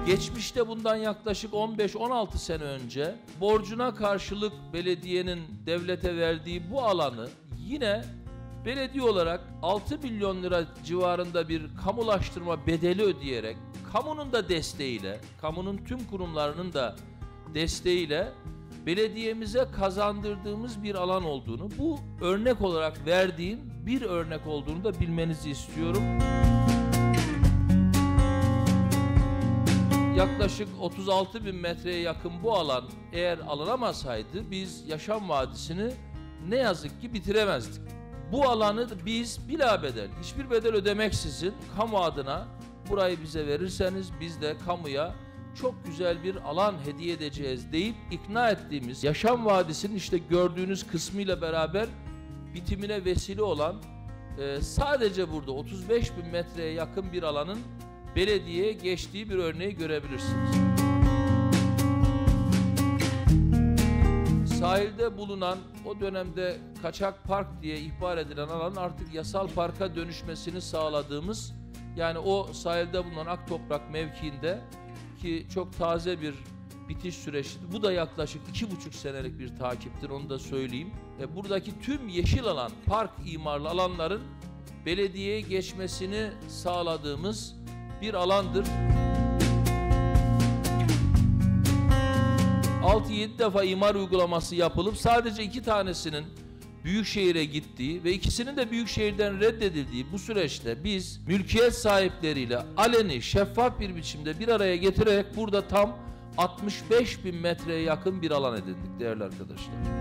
Geçmişte bundan yaklaşık 15-16 sene önce borcuna karşılık belediyenin devlete verdiği bu alanı yine belediye olarak 6 milyon lira civarında bir kamulaştırma bedeli ödeyerek, kamunun da desteğiyle, kamunun tüm kurumlarının da desteğiyle belediyemize kazandırdığımız bir alan olduğunu, bu örnek olarak verdiğim bir örnek olduğunu da bilmenizi istiyorum. Yaklaşık 36 bin metreye yakın bu alan eğer alınamasaydı biz Yaşam Vadisi'ni ne yazık ki bitiremezdik. Bu alanı biz bilabedel, hiçbir bedel ödemeksizin kamu adına burayı bize verirseniz biz de kamuya çok güzel bir alan hediye edeceğiz deyip ikna ettiğimiz Yaşam Vadisi'nin işte gördüğünüz kısmıyla beraber bitimine vesile olan sadece burada 35 bin metreye yakın bir alanın belediyeye geçtiği bir örneği görebilirsiniz. Sahilde bulunan o dönemde kaçak park diye ihbar edilen alanın artık yasal parka dönüşmesini sağladığımız, yani o sahilde bulunan Aktoprak mevkiinde ki çok taze bir bitiş süreci, bu da yaklaşık 2,5 senelik bir takiptir, onu da söyleyeyim. Buradaki tüm yeşil alan, park imarlı alanların belediyeye geçmesini sağladığımız bir alandır. 6-7 defa imar uygulaması yapılıp sadece 2 tanesinin Büyükşehir'e gittiği ve ikisinin de Büyükşehir'den reddedildiği bu süreçte biz mülkiyet sahipleriyle aleni, şeffaf bir biçimde bir araya getirerek burada tam 65 bin metreye yakın bir alan edindik değerli arkadaşlar.